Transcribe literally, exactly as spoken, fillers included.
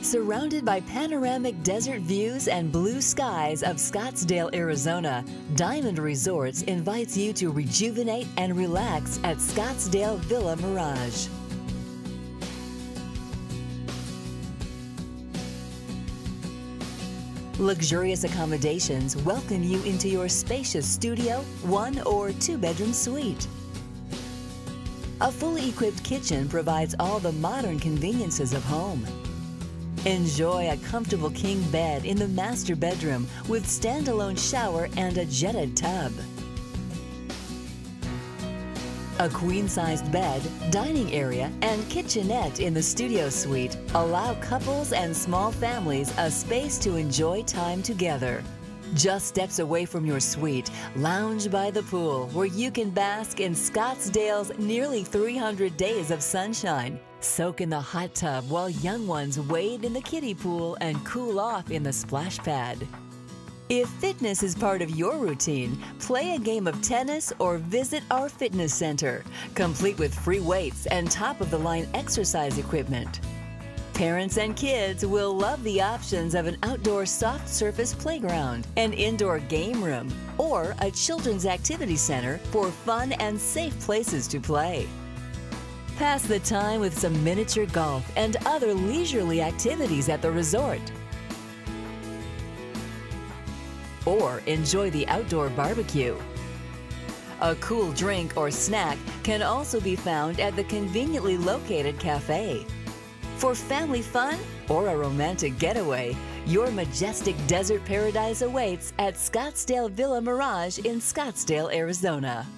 Surrounded by panoramic desert views and blue skies of Scottsdale, Arizona, Diamond Resorts invites you to rejuvenate and relax at Scottsdale Villa Mirage. Luxurious accommodations welcome you into your spacious studio, one or two-bedroom suite. A fully equipped kitchen provides all the modern conveniences of home. Enjoy a comfortable king bed in the master bedroom with standalone shower and a jetted tub. A queen-sized bed, dining area, and kitchenette in the studio suite allow couples and small families a space to enjoy time together. Just steps away from your suite, lounge by the pool where you can bask in Scottsdale's nearly three hundred days of sunshine. Soak in the hot tub while young ones wade in the kiddie pool and cool off in the splash pad. If fitness is part of your routine, play a game of tennis or visit our fitness center, complete with free weights and top-of-the-line exercise equipment. Parents and kids will love the options of an outdoor soft surface playground, an indoor game room, or a children's activity center for fun and safe places to play. Pass the time with some miniature golf and other leisurely activities at the resort. Or enjoy the outdoor barbecue. A cool drink or snack can also be found at the conveniently located cafe. For family fun or a romantic getaway, your majestic desert paradise awaits at Scottsdale Villa Mirage in Scottsdale, Arizona.